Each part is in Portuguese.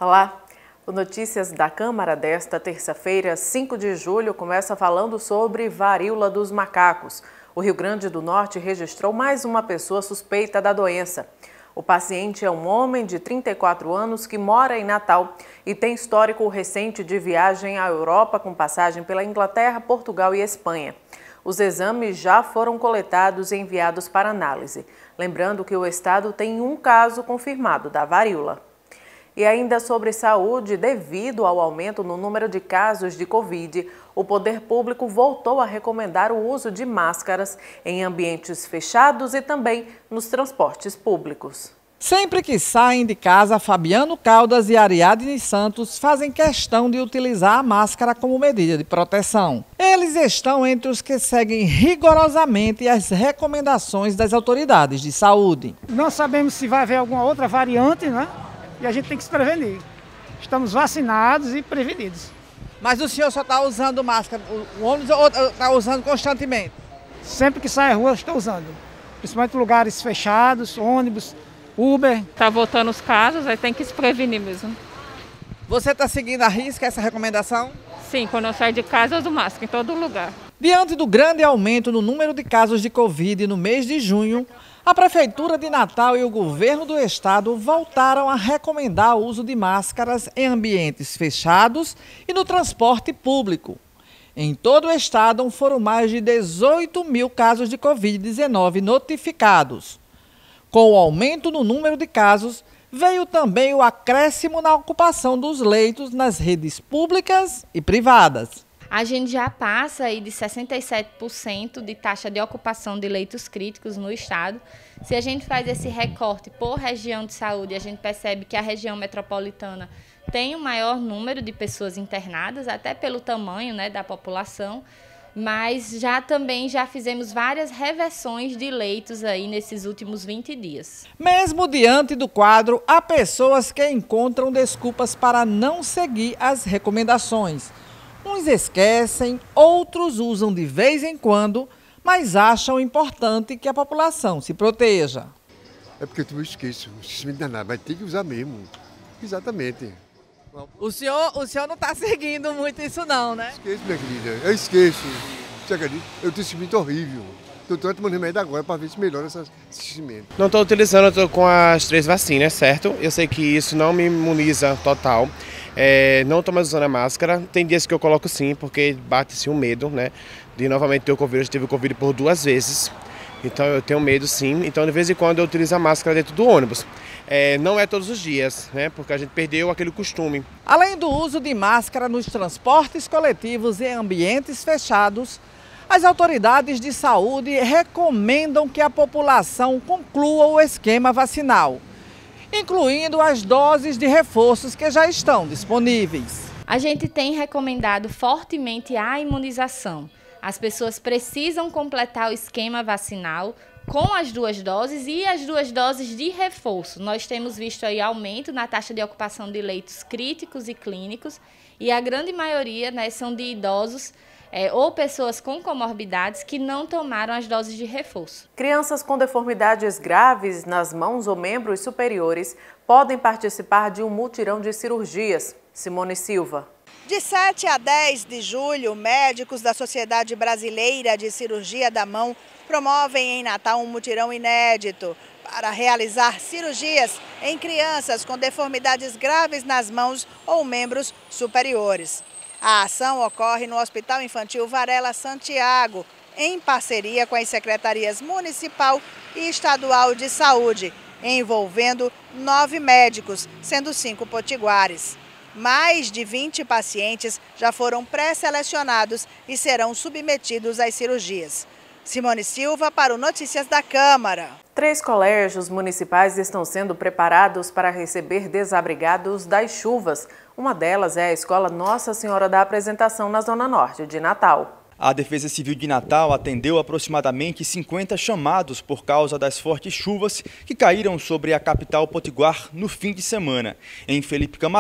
Olá, o Notícias da Câmara desta terça-feira, 5 de julho, começa falando sobre varíola dos macacos. O Rio Grande do Norte registrou mais uma pessoa suspeita da doença. O paciente é um homem de 34 anos que mora em Natal e tem histórico recente de viagem à Europa com passagem pela Inglaterra, Portugal e Espanha. Os exames já foram coletados e enviados para análise. Lembrando que o estado tem um caso confirmado da varíola. E ainda sobre saúde, devido ao aumento no número de casos de Covid, o poder público voltou a recomendar o uso de máscaras em ambientes fechados e também nos transportes públicos. Sempre que saem de casa, Fabiano Caldas e Ariadne Santos fazem questão de utilizar a máscara como medida de proteção. Eles estão entre os que seguem rigorosamente as recomendações das autoridades de saúde. Não sabemos se vai haver alguma outra variante, né? E a gente tem que se prevenir. Estamos vacinados e prevenidos. Mas o senhor só está usando máscara, o ônibus ou está usando constantemente? Sempre que sai à rua, estou usando. Principalmente em lugares fechados, ônibus, Uber. Está voltando os casos, aí tem que se prevenir mesmo. Você está seguindo à risca essa recomendação? Sim, quando eu saio de casa eu uso máscara em todo lugar. Diante do grande aumento no número de casos de Covid no mês de junho, a Prefeitura de Natal e o governo do estado voltaram a recomendar o uso de máscaras em ambientes fechados e no transporte público. Em todo o estado foram mais de 18 mil casos de Covid-19 notificados. Com o aumento no número de casos, veio também o acréscimo na ocupação dos leitos nas redes públicas e privadas. A gente já passa aí de 67% de taxa de ocupação de leitos críticos no estado. Se a gente faz esse recorte por região de saúde, a gente percebe que a região metropolitana tem o maior número de pessoas internadas, até pelo tamanho, né, da população, mas também já fizemos várias reversões de leitos aí nesses últimos 20 dias. Mesmo diante do quadro, há pessoas que encontram desculpas para não seguir as recomendações. Uns esquecem, outros usam de vez em quando, mas acham importante que a população se proteja. É porque eu esqueço, não dá nada, vai ter que usar mesmo. Exatamente. O senhor não está seguindo muito isso não, né? Esqueço, minha querida, eu esqueço. Você acredita? Eu tenho sentimento horrível. Estou tomando remédio agora para ver se melhora esse sentimento. Não estou utilizando, estou com as 3 vacinas, certo? Eu sei que isso não me imuniza total. Não estou mais usando a máscara. Tem dias que eu coloco sim, porque bate-se um medo, né? De novamente ter o Covid. Eu já tive o Covid por 2 vezes. Então eu tenho medo sim. Então de vez em quando eu utilizo a máscara dentro do ônibus. Não é todos os dias, né? Porque a gente perdeu aquele costume. Além do uso de máscara nos transportes coletivos e ambientes fechados, as autoridades de saúde recomendam que a população conclua o esquema vacinal, incluindo as doses de reforços que já estão disponíveis. A gente tem recomendado fortemente a imunização. As pessoas precisam completar o esquema vacinal com as 2 doses e as 2 doses de reforço. Nós temos visto aí aumento na taxa de ocupação de leitos críticos e clínicos e a grande maioria, né, são de idosos ou pessoas com comorbidades que não tomaram as doses de reforço. Crianças com deformidades graves nas mãos ou membros superiores podem participar de um mutirão de cirurgias. Simone Silva. De 7 a 10 de julho, médicos da Sociedade Brasileira de Cirurgia da Mão promovem em Natal um mutirão inédito para realizar cirurgias em crianças com deformidades graves nas mãos ou membros superiores. A ação ocorre no Hospital Infantil Varela Santiago, em parceria com as secretarias municipal e estadual de saúde, envolvendo 9 médicos, sendo 5 potiguares. Mais de 20 pacientes já foram pré-selecionados e serão submetidos às cirurgias. Simone Silva para o Notícias da Câmara. 3 colégios municipais estão sendo preparados para receber desabrigados das chuvas. Uma delas é a Escola Nossa Senhora da Apresentação, na Zona Norte de Natal. A Defesa Civil de Natal atendeu aproximadamente 50 chamados por causa das fortes chuvas que caíram sobre a capital potiguar no fim de semana. Em Felipe Camarão,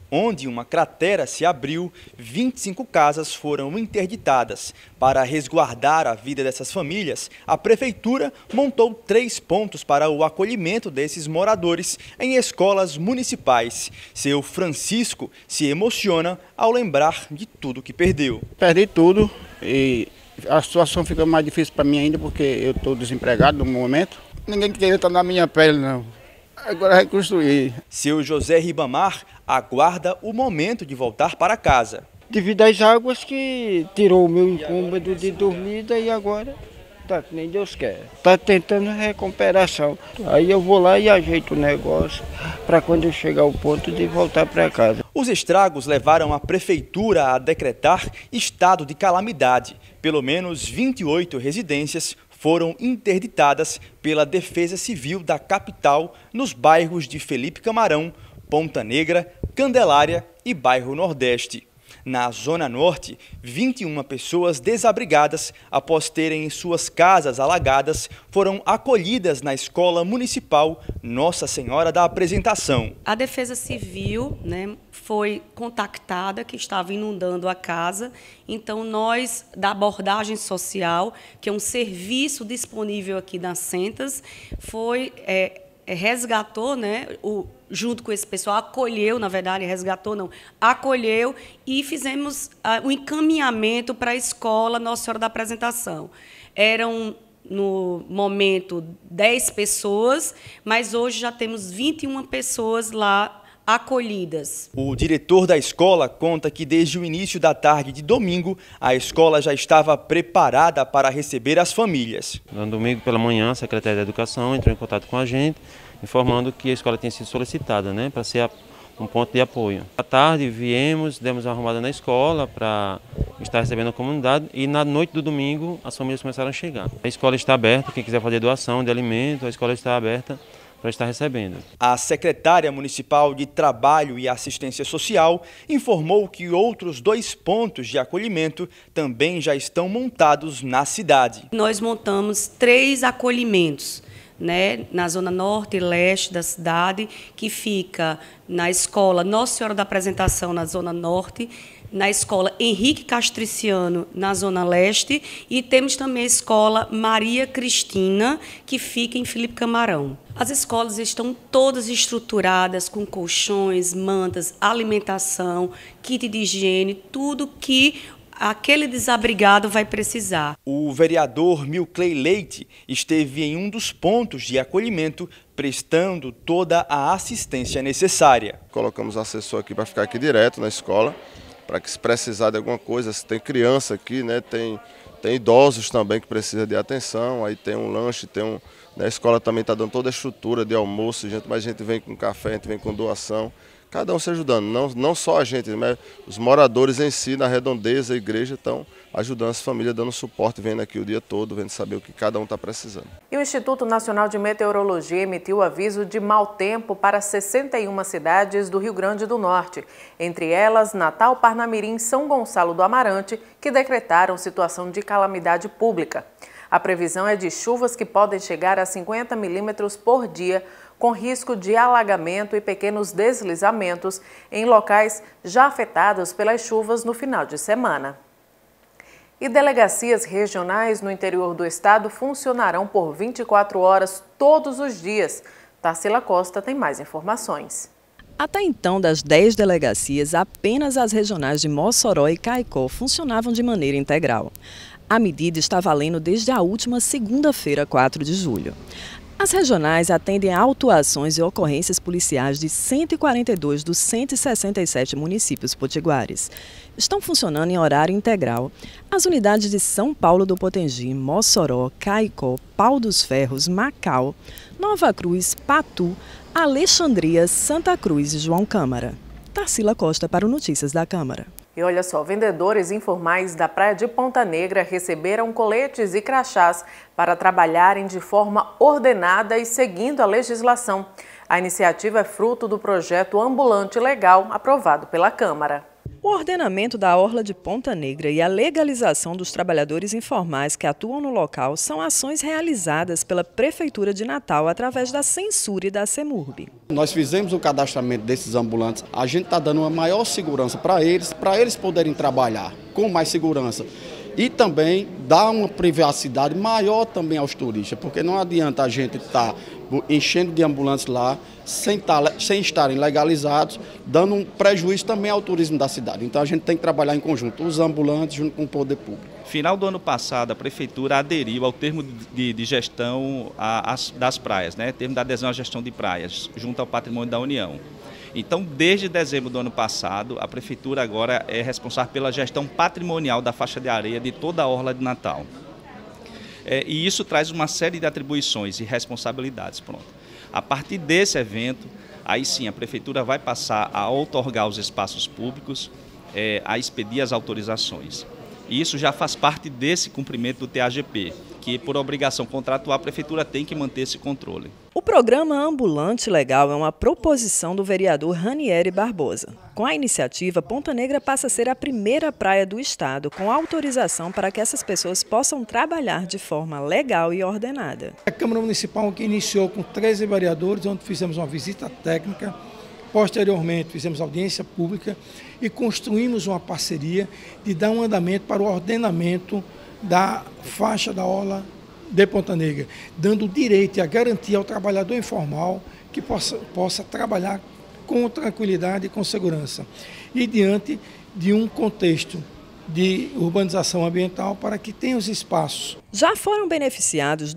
onde uma cratera se abriu, 25 casas foram interditadas. Para resguardar a vida dessas famílias, a Prefeitura montou 3 pontos para o acolhimento desses moradores em escolas municipais. Seu Francisco se emociona ao lembrar de tudo que perdeu. Perdi tudo e a situação fica mais difícil para mim ainda porque eu estou desempregado no momento. Ninguém queria estar na minha pele, não. Agora reconstruir. Seu José Ribamar aguarda o momento de voltar para casa. Devido às águas que tirou o meu incômodo de dormir e agora tá que nem Deus quer. Tá tentando recuperação. Aí eu vou lá e ajeito o negócio para quando eu chegar ao ponto de voltar para casa. Os estragos levaram a Prefeitura a decretar estado de calamidade. Pelo menos 28 residências foram interditadas pela Defesa Civil da capital nos bairros de Felipe Camarão, Ponta Negra, Candelária e Bairro Nordeste. Na Zona Norte, 21 pessoas desabrigadas, após terem suas casas alagadas, foram acolhidas na Escola Municipal Nossa Senhora da Apresentação. A Defesa Civil, foi contactada que estava inundando a casa, então nós, da abordagem social, que é um serviço disponível aqui nas Centas, resgatou, junto com esse pessoal, acolheu, na verdade, resgatou não, acolheu e fizemos o encaminhamento para a escola Nossa Senhora da Apresentação. Eram, no momento, 10 pessoas, mas hoje já temos 21 pessoas lá acolhidas. O diretor da escola conta que desde o início da tarde de domingo, a escola já estava preparada para receber as famílias. No domingo pela manhã, a Secretaria da Educação entrou em contato com a gente, informando que a escola tinha sido solicitada, para ser um ponto de apoio. À tarde viemos, demos uma arrumada na escola para estar recebendo a comunidade e na noite do domingo as famílias começaram a chegar. A escola está aberta, quem quiser fazer doação de alimento, a escola está aberta para estar recebendo. A secretária municipal de Trabalho e Assistência Social informou que outros 2 pontos de acolhimento também já estão montados na cidade. Nós montamos 3 acolhimentos, na zona norte e leste da cidade, que fica na escola Nossa Senhora da Apresentação, na zona norte, na escola Henrique Castriciano, na zona leste, e temos também a escola Maria Cristina, que fica em Felipe Camarão. As escolas estão todas estruturadas com colchões, mantas, alimentação, kit de higiene, tudo que aquele desabrigado vai precisar. O vereador Milcley Leite esteve em um dos pontos de acolhimento, prestando toda a assistência necessária. Colocamos assessor aqui para ficar aqui direto na escola, para que se precisar de alguma coisa, se tem criança aqui, tem idosos também que precisam de atenção, aí tem um lanche, a escola também está dando toda a estrutura de almoço, mas a gente vem com café, a gente vem com doação. Cada um se ajudando, não só a gente, mas os moradores em si, na redondeza, a igreja, estão ajudando as famílias, dando suporte, vendo aqui o dia todo, vendo saber o que cada um está precisando. E o Instituto Nacional de Meteorologia emitiu aviso de mau tempo para 61 cidades do Rio Grande do Norte, entre elas Natal, Parnamirim e São Gonçalo do Amarante, que decretaram situação de calamidade pública. A previsão é de chuvas que podem chegar a 50 milímetros por dia, com risco de alagamento e pequenos deslizamentos em locais já afetados pelas chuvas no final de semana. E delegacias regionais no interior do estado funcionarão por 24 horas todos os dias. Tarsila Costa tem mais informações. Até então, das 10 delegacias, apenas as regionais de Mossoró e Caicó funcionavam de maneira integral. A medida está valendo desde a última segunda-feira, 4 de julho. As regionais atendem a autuações e ocorrências policiais de 142 dos 167 municípios potiguares. Estão funcionando em horário integral as unidades de São Paulo do Potengi, Mossoró, Caicó, Pau dos Ferros, Macau, Nova Cruz, Patu, Alexandria, Santa Cruz e João Câmara. Tarsila Costa para o Notícias da Câmara. E olha só, vendedores informais da Praia de Ponta Negra receberam coletes e crachás para trabalharem de forma ordenada e seguindo a legislação. A iniciativa é fruto do projeto Ambulante Legal, aprovado pela Câmara. O ordenamento da orla de Ponta Negra e a legalização dos trabalhadores informais que atuam no local são ações realizadas pela Prefeitura de Natal através da Censura e da CEMURB. Nós fizemos o cadastramento desses ambulantes, a gente está dando uma maior segurança para eles poderem trabalhar com mais segurança. E também dá uma privacidade maior também aos turistas, porque não adianta a gente estar enchendo de ambulantes lá, sem estarem legalizados, dando um prejuízo também ao turismo da cidade. Então a gente tem que trabalhar em conjunto, os ambulantes junto com o poder público. Final do ano passado, a Prefeitura aderiu ao termo de gestão das praias, né? Termo da adesão à gestão de praias, junto ao Patrimônio da União. Então, desde dezembro do ano passado, a Prefeitura agora é responsável pela gestão patrimonial da faixa de areia de toda a orla de Natal. E isso traz uma série de atribuições e responsabilidades. Pronto. A partir desse evento, aí sim a Prefeitura vai passar a outorgar os espaços públicos, a expedir as autorizações. E isso já faz parte desse cumprimento do TAGP, que por obrigação contratual a Prefeitura tem que manter esse controle. O programa Ambulante Legal é uma proposição do vereador Ranieri Barbosa. Com a iniciativa, Ponta Negra passa a ser a primeira praia do estado com autorização para que essas pessoas possam trabalhar de forma legal e ordenada. A Câmara Municipal que iniciou com 13 vereadores, onde fizemos uma visita técnica, posteriormente fizemos audiência pública e construímos uma parceria de dar um andamento para o ordenamento da faixa da orla de Ponta Negra, dando o direito e a garantia ao trabalhador informal que possa trabalhar com tranquilidade e com segurança. E diante de um contexto de urbanização ambiental para que tenha os espaços. Já foram beneficiados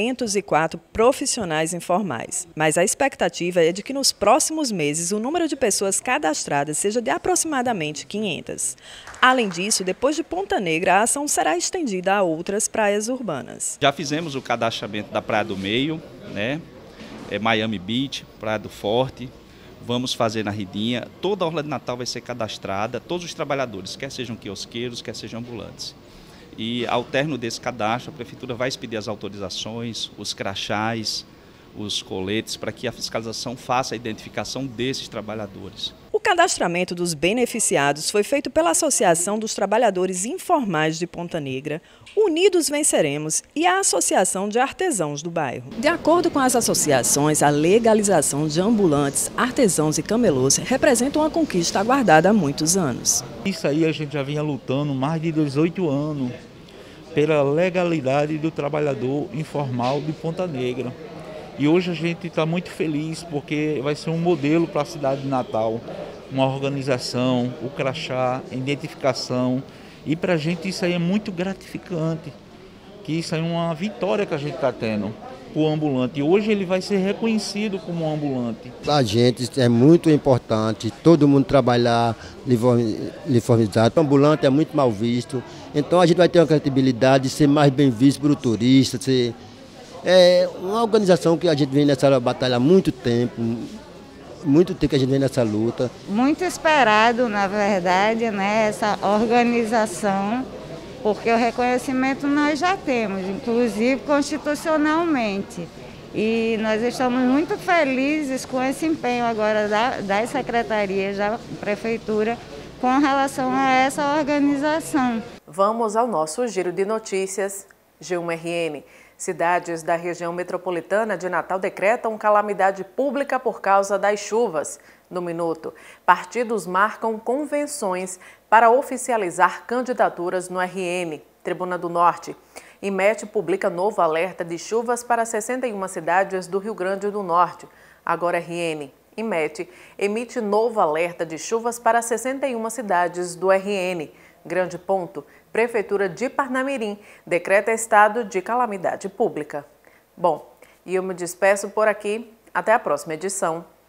204 profissionais informais, mas a expectativa é de que nos próximos meses o número de pessoas cadastradas seja de aproximadamente 500. Além disso, depois de Ponta Negra, a ação será estendida a outras praias urbanas. Já fizemos o cadastramento da Praia do Meio, né? Miami Beach, Praia do Forte. Vamos fazer na Ridinha, toda a orla de Natal vai ser cadastrada, todos os trabalhadores, quer sejam quiosqueiros, quer sejam ambulantes. E ao término desse cadastro, a Prefeitura vai expedir as autorizações, os crachás, os coletes, para que a fiscalização faça a identificação desses trabalhadores. O cadastramento dos beneficiados foi feito pela Associação dos Trabalhadores Informais de Ponta Negra, Unidos Venceremos e a Associação de Artesãos do bairro. De acordo com as associações, a legalização de ambulantes, artesãos e camelôs representa uma conquista aguardada há muitos anos. Isso aí a gente já vinha lutando mais de 18 anos pela legalidade do trabalhador informal de Ponta Negra. E hoje a gente está muito feliz porque vai ser um modelo para a cidade de Natal, uma organização, o crachá, a identificação. E para a gente isso aí é muito gratificante, que isso aí é uma vitória que a gente está tendo. O ambulante, e hoje ele vai ser reconhecido como um ambulante. A gente é muito importante, todo mundo trabalhar uniformizado. O ambulante é muito mal visto, então a gente vai ter uma credibilidade de ser mais bem visto para o turista, é uma organização que a gente vem nessa batalha há muito tempo que a gente vem nessa luta. Muito esperado, na verdade, né, essa organização, porque o reconhecimento nós já temos, inclusive constitucionalmente. E nós estamos muito felizes com esse empenho agora das secretarias, da Prefeitura, com relação a essa organização. Vamos ao nosso giro de notícias. G1 RN. Cidades da região metropolitana de Natal decretam calamidade pública por causa das chuvas. No Minuto, partidos marcam convenções para oficializar candidaturas no RN. Tribuna do Norte. IMET publica novo alerta de chuvas para 61 cidades do Rio Grande do Norte. Agora RN. IMET emite novo alerta de chuvas para 61 cidades do RN. Grande Ponto. Prefeitura de Parnamirim decreta estado de calamidade pública. Bom, e eu me despeço por aqui. Até a próxima edição.